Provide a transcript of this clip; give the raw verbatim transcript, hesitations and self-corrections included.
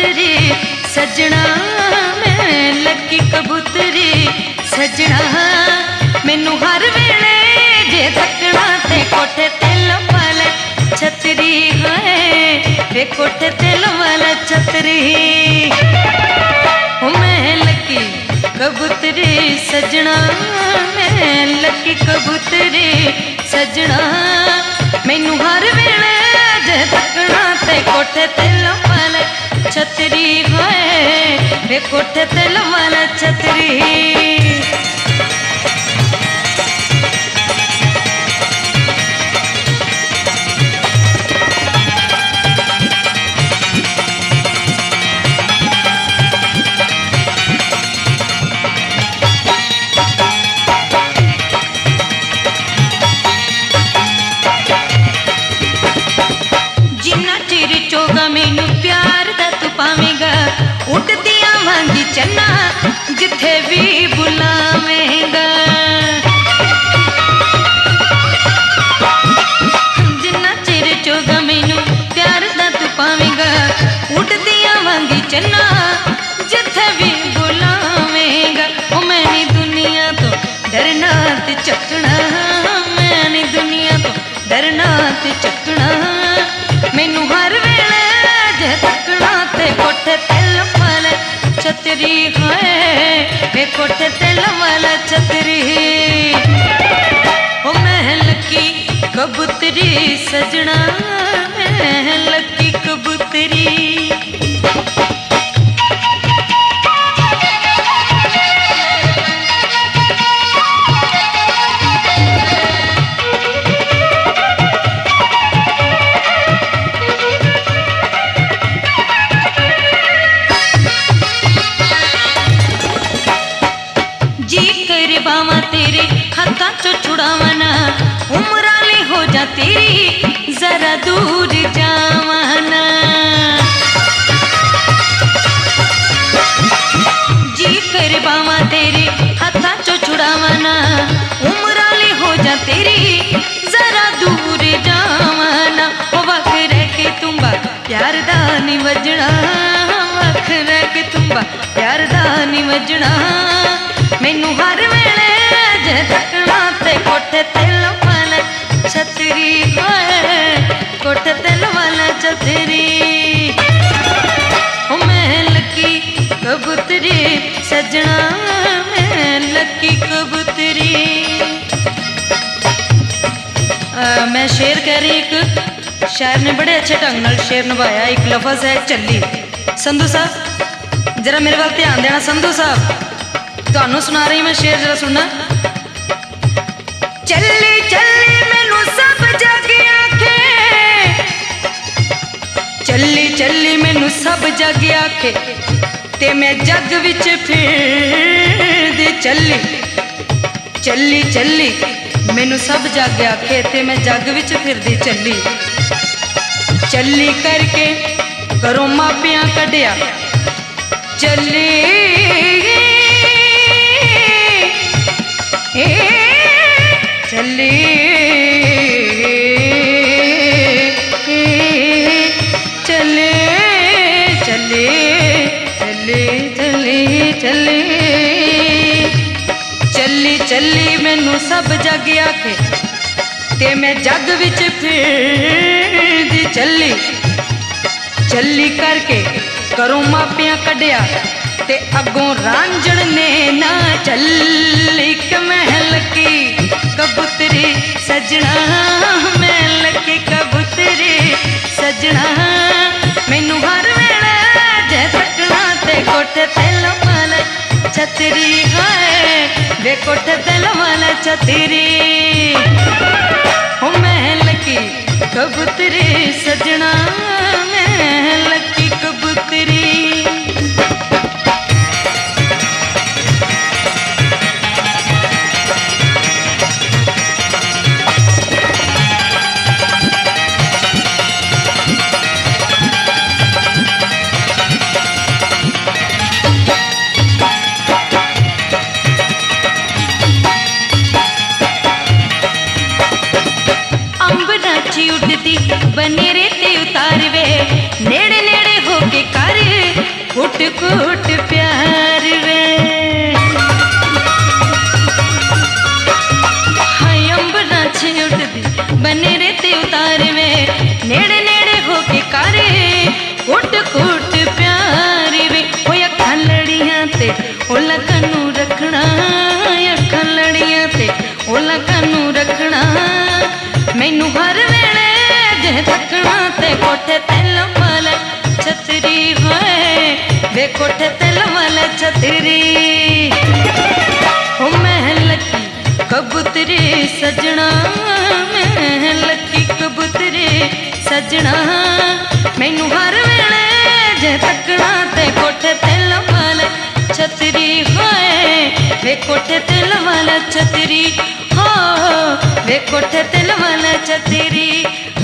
कबूतरी सजना, मैं लकी कबूतरी सजना। मैनू हर वेले जे तकना ते कोठे ते लम्बा ले छतरी है, वे कोठे ते लम्बा ले छतरी। ओ मैं लकी कबूतरी सजना, मैं लकी कबूतरी सजना। मैनू हर वेले जे तकना ते कोठे ते लम्बा ले छतरी है, वे कोठे ते लम्बा ले छतरी। मैनू प्यार दा तू पावेगा, उड़दियां वांगी चन्ना जिथे भी बुलावेगा। जिन्ना चिर चोगा मैनू प्यार दा तू पावेगा, उड़दियां वांगी चन्ना जिथे भी बुलावेगा। ओ मैं नी दुनिया तो डरना ते चकना, मैं नी दुनिया तो डरना ते चकना। मैनू हर वेले जे तकना ते कोठे ते लम्बा ले छतरी है, वे कोठे ते लम्बा ले छतरी। ओ मैं लकी कबूतरी सजना, मैं लकी कबूतरी। तेरे हाथा चो छुड़ावना, उमराली हो जा तेरी जरा दूर जावाना। जी कर बावा तेरे हाथा चो छुड़ावना, उमराली हो जा तेरी जरा दूर जावाना। ओ वख रह के तुम्बा प्यार दा नी वजना, वख रह के तुम्बा प्यार दा नी वजना। मैनू हर वेले जे तकना ते कोठे ते लम्बा ले छतरी है, कोठे ते लम्बा ले छतरी। ओ मैं लकी कबूतरी सजना, मैं लकी कबूतरी। मैं शेर कह रही, एक शायर ने बड़े अच्छे ढंग नाल शेर निभाया। एक लफज है चली। संधू साहब जरा मेरे वाल ध्यान देना। संधू साहब तुहानू सुना रही मैं शेर, जरा सुनना। चली चली मैनू सब जग आखे, चली चली मैनू सब जग आखे, ते मैं जग विच फिरदी चली। चली चली मैनू सब जग आखे, ते मैं जग विच फिरदी चली। चली करके घरों मापियां कढ़िया चली, चली चले चले चले चले चले चली चली मैनू सब जग आखे, ते मैं जग विच फिरदी चली। चली करके घरों मापियां कढ़िया, ते अगों रांझण ने ना चली। कि मैं लकी कबूतरी सजना, मैं लकी कबूतरी सजना। मैनू हर वेले जे तकना ते कोठे ते लम्बा ले छतरी है, वे कोठे ते लम्बा ले छतरी। ओ मैं लकी कबूतरी सजना, मैं लकी कबूतरी। बनेरे ते उतार वे, नेड़े नेड़े हो कूट कूट प्यार वे हाय अंबरा छे उड़दी बने रेते उतार वे नेड़े नेड़े होके कारे कूट कूट प्यार वे होया खलड़ियां ते ओला कनू रखना अखां लड़ियां ते ओला कनू रखना मैनू हर वेले जे तकना ते कोठे ते लंबल छतरी होए वे कोठे ते लंबल छतरी ओ मैं लकी कबूतरी सजना मैं लकी कबूतरी सजना मैनू हर वेले जे तकना ते कोठे ते लंबल छतरी होए वे कोठे ते लंबल छतरी हो वे कोठे ते लंबल छतरी